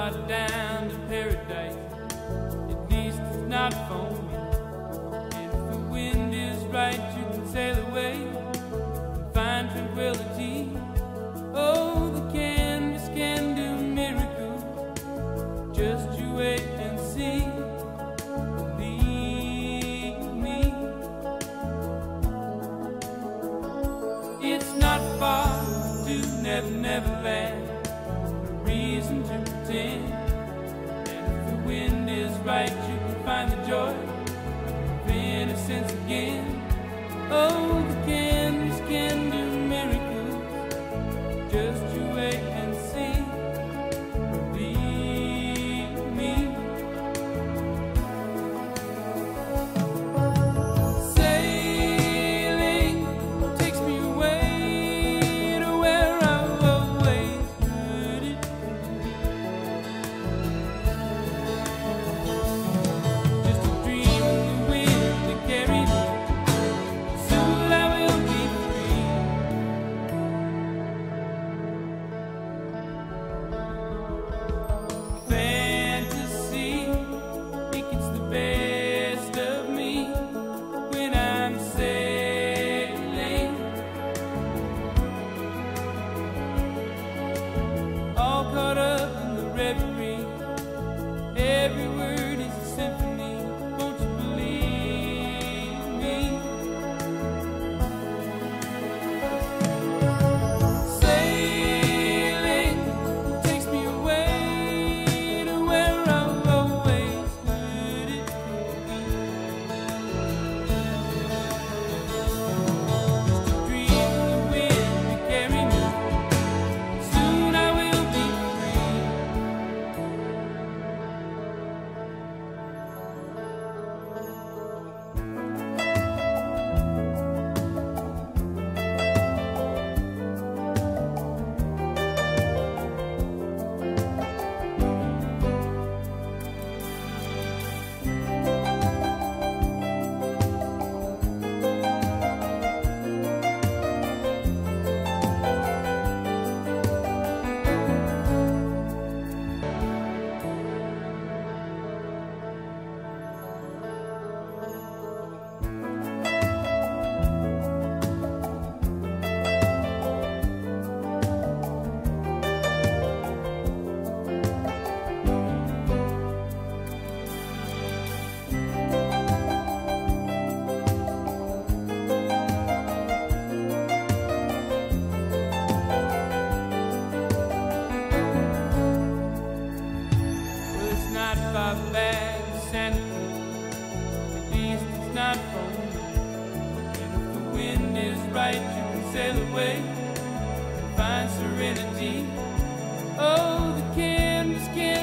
not down to paradise, at least it's not for me. And if the wind is right, you can sail away and find tranquility. Oh, the canvas can do miracles, just you wait and see. Believe me, it's not far to Never Never Land. No reason to pretend. And if the wind is right, you can find the joy of innocence again. Oh, the canvas can do miracles, just you wait and see. Believe me. Sailing takes me away to where I've always heard it. Just a dream of the wind to carry me. Soon I will be free. Fantasy, think it's the best of me when I'm sailing. All caught up in the reverie. Every word is a symphony. Won't you believe me? Sailing takes me away to where I've always heard it. Just a dream of the wind to carry me. Soon I will be free. Well, it's not far back to Santa Cruz, at least it's not for me. And if the wind is right, you can sail away and find serenity. Oh, the canvas can